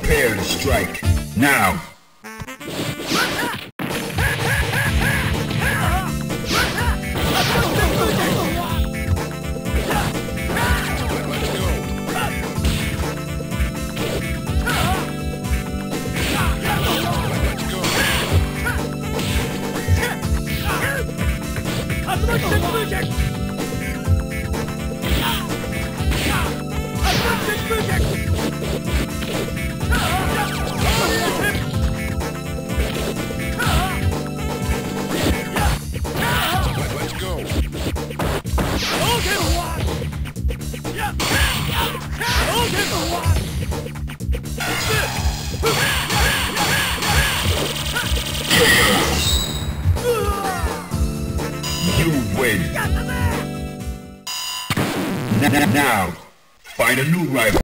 Prepare to strike. Now! You win. Now, find a new rival.